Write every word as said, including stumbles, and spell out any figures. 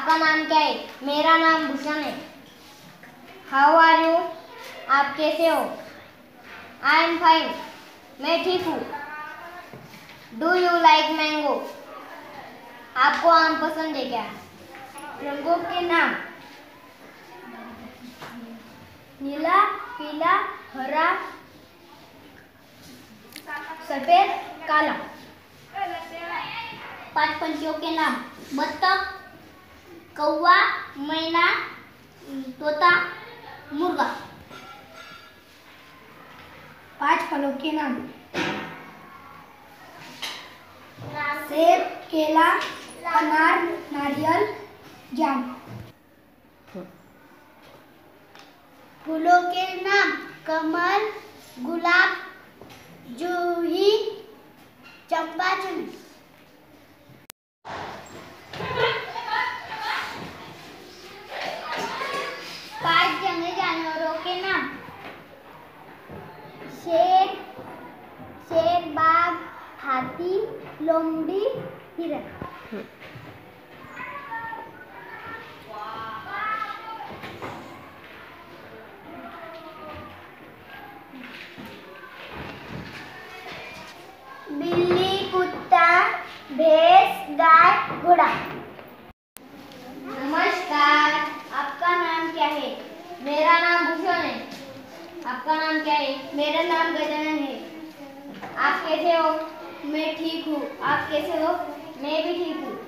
आपका नाम क्या है? मेरा नाम भूषण है। How are you? आप कैसे हो? आई एम फाइन, मैं ठीक हूँ। Do you like mango? आपको आम पसंद है क्या? रंगों के नाम: नीला, पीला, हरा, सफेद, काला। पांच पंछियों के नाम: बत्तख, कौवा, मैना, तोता, मुर्गा। पांच फलों के नाम: सेब, केला, अनार, नारियल, जाम। फूलों के नाम: कमल, गुलाब, जूही, चंपा, चमेली। पांच जंगली जानवरों के नाम: शेर, शेर, बाघ, हाथी, लोमड़ी, हिरण। बिल्ली, कुत्ता, भैंस, गाय, घोड़ा। नमस्कार, आपका नाम क्या है? मेरा नाम भूषण है। आपका नाम क्या है? मेरा नाम गजानन है। आप कैसे हो? मैं ठीक हूँ। आप कैसे हो? मैं भी ठीक हूँ।